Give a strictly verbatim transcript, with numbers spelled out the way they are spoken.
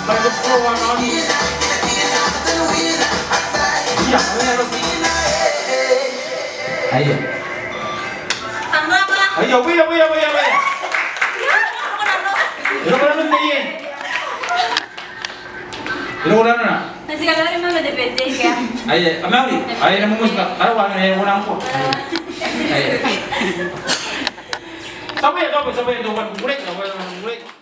Banyak keluar lagi. Iya, ayo. Ayo. Tambah apa? Ayo, ayo, ayo, ayo, ayo. Ilo ko na din. Ilo ko na na. Nasi kalau ini mah beda beda ya. Ayo, amau ni. Ayo na mumusika. Ano wa na yung unang ko. Ayo. Sabay, sabay, sabay, sabay, break, sabay, break.